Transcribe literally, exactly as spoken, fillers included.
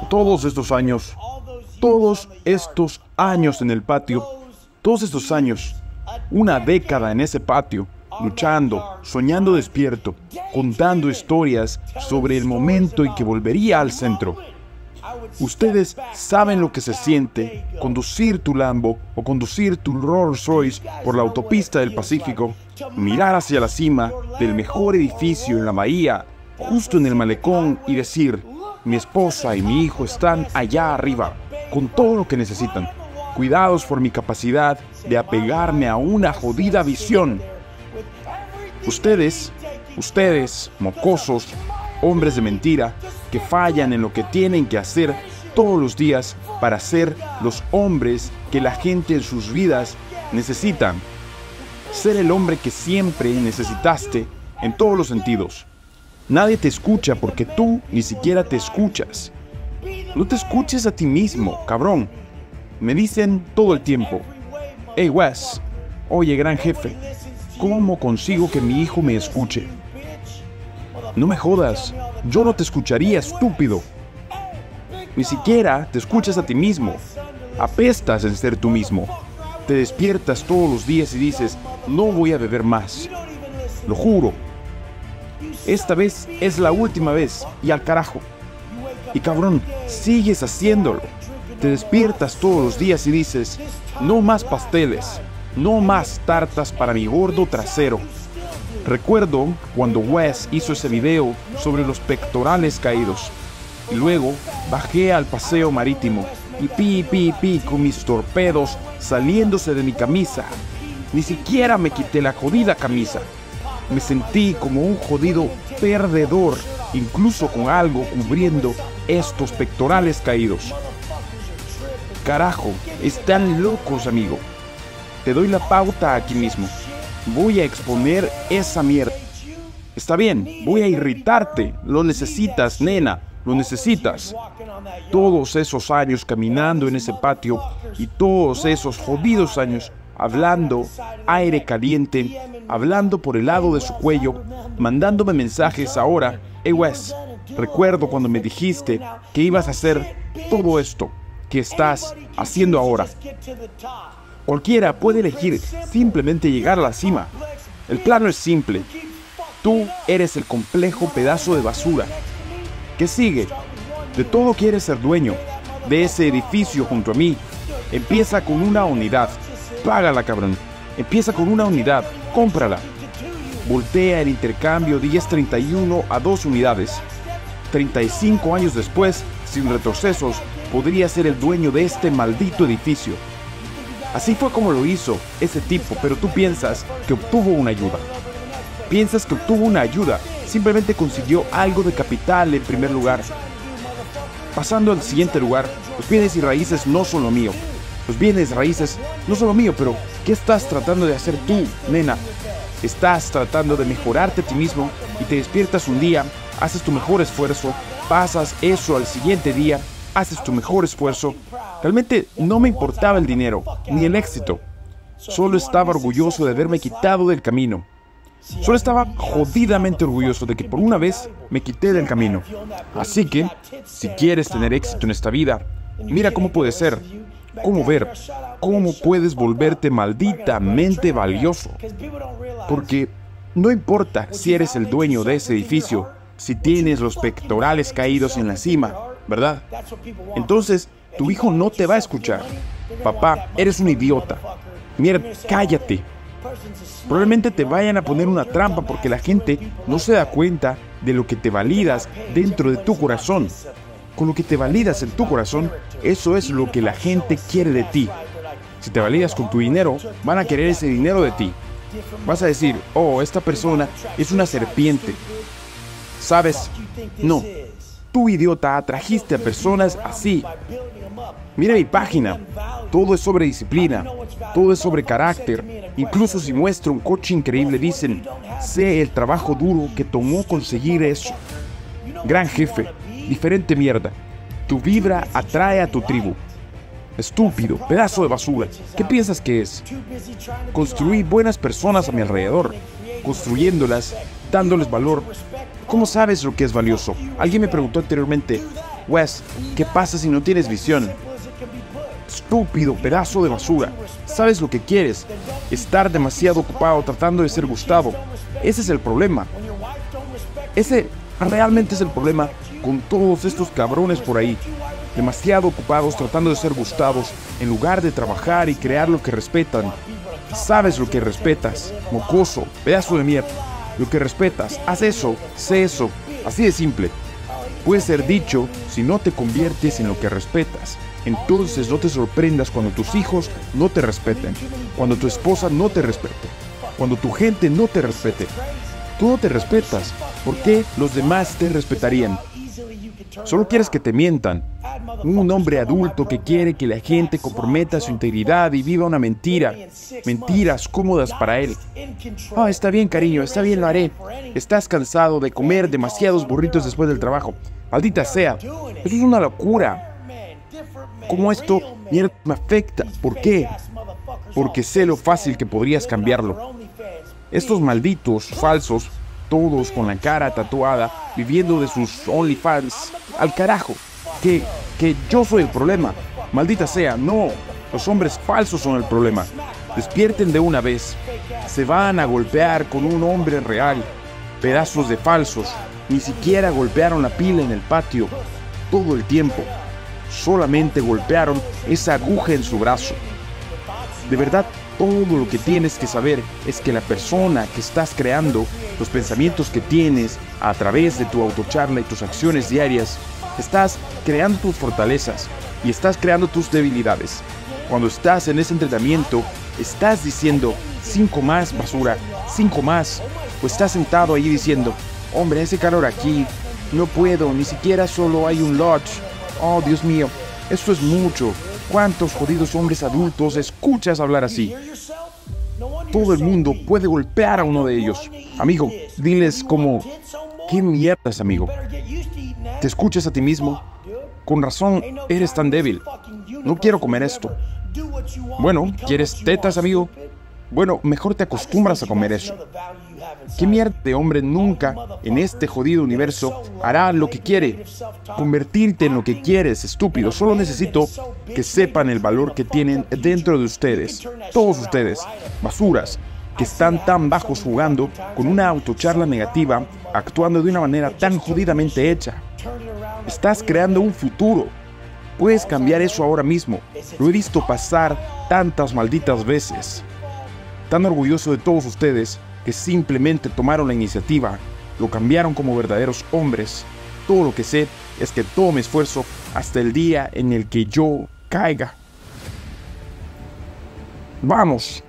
Todos estos años, todos estos años en el patio, todos estos años, una década en ese patio, luchando, soñando despierto, contando historias sobre el momento en que volvería al centro. Ustedes saben lo que se siente conducir tu Lambo o conducir tu Rolls Royce por la autopista del Pacífico, mirar hacia la cima del mejor edificio en la bahía, justo en el malecón y decir: mi esposa y mi hijo están allá arriba, con todo lo que necesitan, cuidados por mi capacidad de apegarme a una jodida visión. Ustedes, ustedes, mocosos, hombres de mentira, que fallan en lo que tienen que hacer todos los días para ser los hombres que la gente en sus vidas necesitan. Ser el hombre que siempre necesitaste en todos los sentidos. Nadie te escucha porque tú ni siquiera te escuchas. No te escuches a ti mismo, cabrón. Me dicen todo el tiempo: hey Wes, oye gran jefe, ¿cómo consigo que mi hijo me escuche? No me jodas, yo no te escucharía, estúpido. Ni siquiera te escuchas a ti mismo. Apestas en ser tú mismo. Te despiertas todos los días y dices: no voy a beber más. Lo juro. Esta vez es la última vez y al carajo. Y cabrón, sigues haciéndolo. Te despiertas todos los días y dices: no más pasteles, no más tartas para mi gordo trasero. Recuerdo cuando Wes hizo ese video sobre los pectorales caídos. Y luego bajé al paseo marítimo y pi, pi, pi con mis torpedos saliéndose de mi camisa. Ni siquiera me quité la jodida camisa. Me sentí como un jodido perdedor, incluso con algo cubriendo estos pectorales caídos. Carajo, están locos, amigo. Te doy la pauta aquí mismo. Voy a exponer esa mierda. Está bien, voy a irritarte. Lo necesitas, nena, lo necesitas. Todos esos años caminando en ese patio y todos esos jodidos años hablando aire caliente, hablando por el lado de su cuello, mandándome mensajes ahora. Hey Wes, recuerdo cuando me dijiste que ibas a hacer todo esto que estás haciendo ahora. Cualquiera puede elegir simplemente llegar a la cima. El plano es simple. Tú eres el complejo pedazo de basura. ¿Qué sigue? De todo quieres ser dueño. De ese edificio junto a mí. Empieza con una unidad. Págala, cabrón. Empieza con una unidad. Cómprala. Voltea el intercambio diez treinta y uno a dos unidades. treinta y cinco años después, sin retrocesos, podría ser el dueño de este maldito edificio. Así fue como lo hizo ese tipo, pero tú piensas que obtuvo una ayuda. Piensas que obtuvo una ayuda, simplemente consiguió algo de capital en primer lugar. Pasando al siguiente lugar, los bienes y raíces no son lo mío. Los bienes raíces no son lo mío, pero ¿qué estás tratando de hacer tú, nena? Estás tratando de mejorarte a ti mismo y te despiertas un día, haces tu mejor esfuerzo, pasas eso al siguiente día, haces tu mejor esfuerzo. Realmente no me importaba el dinero, ni el éxito. Solo estaba orgulloso de haberme quitado del camino. Solo estaba jodidamente orgulloso de que por una vez me quité del camino. Así que, si quieres tener éxito en esta vida, mira cómo puede ser, cómo ver, cómo puedes volverte malditamente valioso. Porque no importa si eres el dueño de ese edificio, si tienes los pectorales caídos en la cima, ¿verdad? Entonces, tu hijo no te va a escuchar. Papá, eres un idiota. Mierda, cállate. Probablemente te vayan a poner una trampa porque la gente no se da cuenta de lo que te validas dentro de tu corazón. Con lo que te validas en tu corazón, eso es lo que la gente quiere de ti. Si te validas con tu dinero, van a querer ese dinero de ti. Vas a decir: oh, esta persona es una serpiente. ¿Sabes? No. Tú, idiota, atrajiste a personas así. Mira mi página. Todo es sobre disciplina. Todo es sobre carácter. Incluso si muestro un coche increíble, dicen: sé el trabajo duro que tomó conseguir eso. Gran jefe. Diferente mierda. Tu vibra atrae a tu tribu. Estúpido, pedazo de basura. ¿Qué piensas que es? Construí buenas personas a mi alrededor, construyéndolas, dándoles valor. ¿Cómo sabes lo que es valioso? Alguien me preguntó anteriormente: Wes, ¿qué pasa si no tienes visión? Estúpido pedazo de basura. ¿Sabes lo que quieres? Estar demasiado ocupado tratando de ser gustado. Ese es el problema. Ese realmente es el problema con todos estos cabrones por ahí. Demasiado ocupados tratando de ser gustados en lugar de trabajar y crear lo que respetan. ¿Sabes lo que respetas? Mocoso, pedazo de mierda. Lo que respetas, haz eso, sé eso. Así de simple. Puede ser dicho si no te conviertes en lo que respetas. Entonces no te sorprendas cuando tus hijos no te respeten, cuando tu esposa no te respete, cuando tu gente no te respete. Tú no te respetas. ¿Por qué los demás te respetarían? Solo quieres que te mientan. Un hombre adulto que quiere que la gente comprometa su integridad y viva una mentira. Mentiras cómodas para él. Ah, está bien, cariño, está bien, lo haré. Estás cansado de comer demasiados burritos después del trabajo. Maldita sea. Eso es una locura. ¿Cómo esto mierda me afecta? ¿Por qué? Porque sé lo fácil que podrías cambiarlo. Estos malditos falsos, todos con la cara tatuada, viviendo de sus OnlyFans. Al carajo. Que, que yo soy el problema. Maldita sea, no. Los hombres falsos son el problema. Despierten de una vez. Se van a golpear con un hombre real. Pedazos de falsos. Ni siquiera golpearon la pila en el patio. Todo el tiempo. Solamente golpearon esa aguja en su brazo. De verdad, todo lo que tienes que saber es que la persona que estás creando, los pensamientos que tienes a través de tu autocharla y tus acciones diarias, estás creando tus fortalezas y estás creando tus debilidades. Cuando estás en ese entrenamiento, estás diciendo cinco más, basura, cinco más. O estás sentado ahí diciendo, hombre, ese calor aquí, no puedo, ni siquiera solo hay un lodge. Oh, Dios mío, esto es mucho. ¿Cuántos jodidos hombres adultos escuchas hablar así? Todo el mundo puede golpear a uno de ellos. Amigo, diles como, ¿qué mierdas, amigo? ¿Te escuchas a ti mismo? Con razón, eres tan débil. No quiero comer esto. Bueno, ¿quieres tetas, amigo? Bueno, mejor te acostumbras a comer eso. ¿Qué mierda de hombre nunca en este jodido universo hará lo que quiere? Convertirte en lo que quieres, estúpido. Solo necesito que sepan el valor que tienen dentro de ustedes. Todos ustedes, basuras, que están tan bajos jugando con una autocharla negativa, actuando de una manera tan jodidamente hecha. Estás creando un futuro. Puedes cambiar eso ahora mismo. Lo he visto pasar tantas malditas veces. Tan orgulloso de todos ustedes que simplemente tomaron la iniciativa, lo cambiaron como verdaderos hombres. Todo lo que sé es que todo mi esfuerzo hasta el día en el que yo caiga. ¡Vamos!